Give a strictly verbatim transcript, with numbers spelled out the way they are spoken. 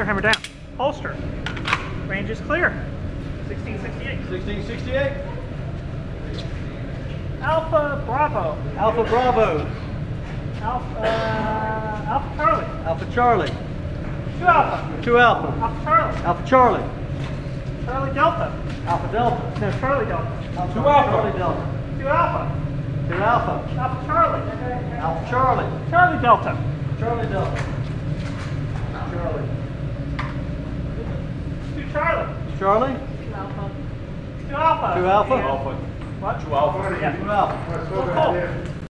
hammer down. Holster. Range is clear. sixteen sixty-eight. sixteen sixty-eight. Alpha Bravo. Alpha Bravo. Alpha, uh, Alpha Charlie. Alpha Charlie. Two Alpha. Two Alpha. Alpha Charlie. Alpha Charlie. Charlie Delta. Alpha Delta. No, Charlie Delta. Alpha Two Alpha. Charlie Delta. Two Alpha. Two Alpha. Alpha Charlie. Alpha Charlie. Charlie Delta. Charlie Delta. Charlie. Two Charlie. Charlie. Two Alpha. Two Alpha. Two Alpha. Alpha. What? Two Alpha. Yeah. Two Alpha. Oh, cool.